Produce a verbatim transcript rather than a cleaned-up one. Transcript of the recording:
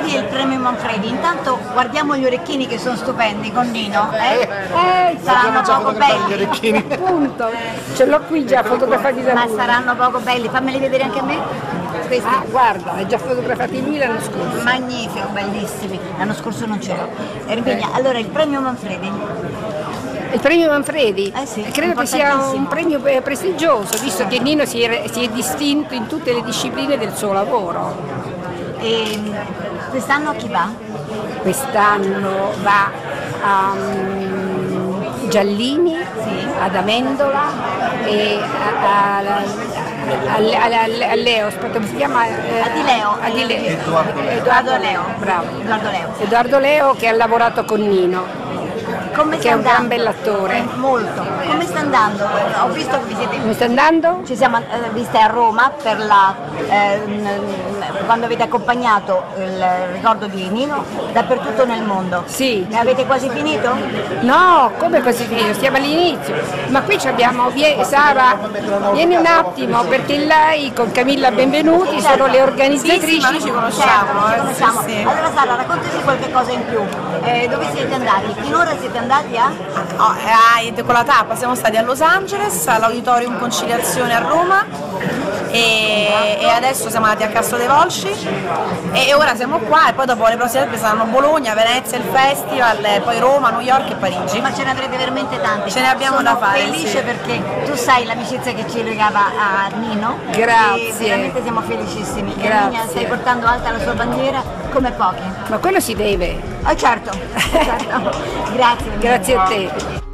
Manfredi e il premio Manfredi. Intanto guardiamo gli orecchini che sono stupendi con Nino, eh? Eh, Saranno poco belli. orecchini. Appunto, ce l'ho qui già fotografati da Ma lui. saranno poco belli, fammeli vedere anche a me. Questi. Ah, guarda, l'hai già fotografati lui l'anno scorso. Magnifico, bellissimi. L'anno scorso non c'ero. Erminia, allora il premio Manfredi. Il premio Manfredi? Eh sì, credo che sia un importantissimo. premio eh, prestigioso, visto che Nino si è, si è distinto in tutte le discipline del suo lavoro. E quest'anno a chi va? Quest'anno va a um, Giallini, Sì. ad Amendola e a, a, a, a, a, a Leo, aspetta, come si chiama? Eh, Adileo. Adileo. Edoardo Leo. Edoardo Leo, bravo. Edoardo Leo. Edoardo Leo che ha lavorato con Nino. Come Che sta è un gran andando? bell'attore. Molto. Come sta andando? Ho visto che vi siete Come sta andando? Ci siamo eh, viste a Roma per la, eh, quando avete accompagnato il ricordo di Nino dappertutto nel mondo. Sì. Ne avete quasi finito? No, come così finito? Stiamo all'inizio. Ma qui ci abbiamo, vie- Sara, vieni un attimo perché lei con Camilla Benvenuti sono le organizzatrici. Sì, sì, ma noi ci conosciamo, Certo, ci eh, conosciamo. sì, sì. Allora Sara, raccontaci qualche cosa in più. Eh, dove siete andati? Finora siete andati a? Oh, eh, con la tappa siamo stati a Los Angeles, all'Auditorium Conciliazione a Roma e, e adesso siamo andati a Castro dei Volsci e, e ora siamo qua e poi dopo le prossime tappe saranno Bologna, Venezia, il festival, e poi Roma, New York e Parigi. Ma ce ne avrete veramente tanti. Ce ne abbiamo Sono da fare, felice sì. perché tu sai l'amicizia che ci legava a Nino. Grazie. E veramente siamo felicissimi. Grazie. Erminia, stai portando alta la sua bandiera come pochi. Ma quello si deve. Oh certo, certo. Grazie. Grazie a te.